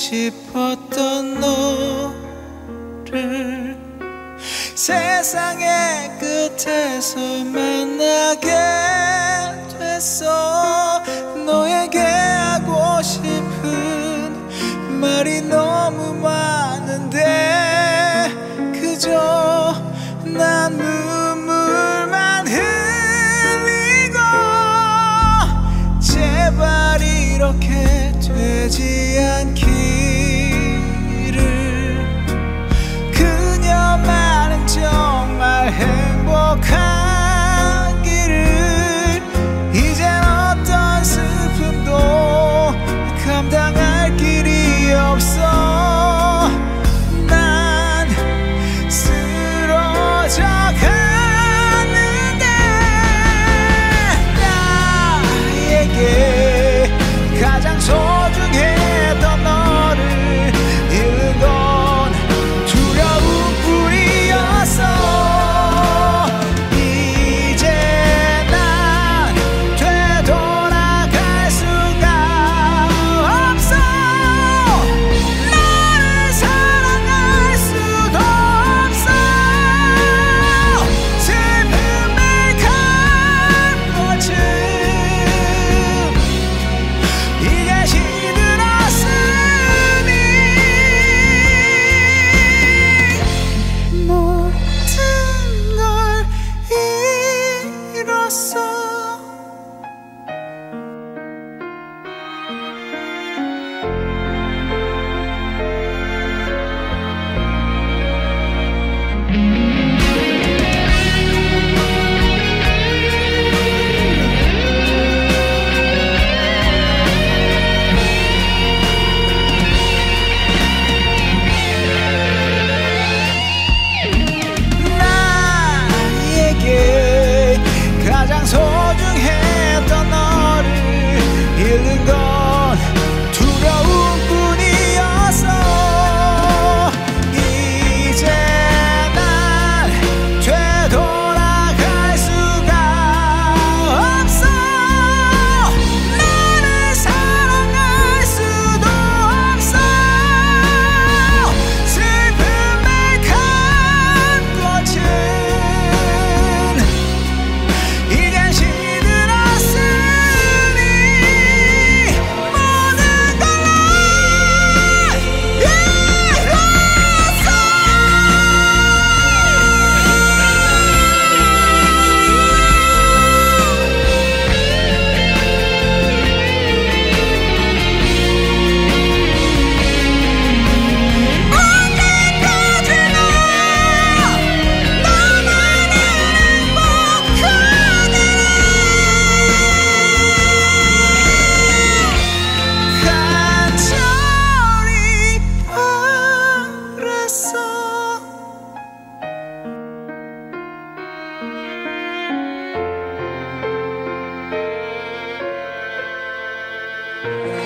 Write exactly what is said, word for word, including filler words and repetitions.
싶었던 너를 세상의 끝에서 만나게 됐어. 너에게 하고 싶은 말이 너무 많은데 그저 난 눈물만 흘리고 제발 이렇게 되지 않기를. 그녀만은 정말 행복하기를. 이젠 어떤 슬픔도 감당할 길이 없어. 난 쓰러져 가는데 나에게 가장 소중했던 너를 잃는 건 두려움뿐이었어. 이제 난 되돌아갈 수가 없어. 너를 사랑할 수도 없어. 슬픔을 감고쯤 이제 시들었으니 모든 걸 잃었어. 나에게 가장 소중했던 너를 잃는 건 두려움뿐이었어. 이제 난 되돌아갈 수가 없어. 너를 사랑할 수도 없어. 슬픔을 감고쯤 이젠 시들었으니 모든 걸 잃었어. 언제까지나 너만은 행복하게 간절히 바랬어.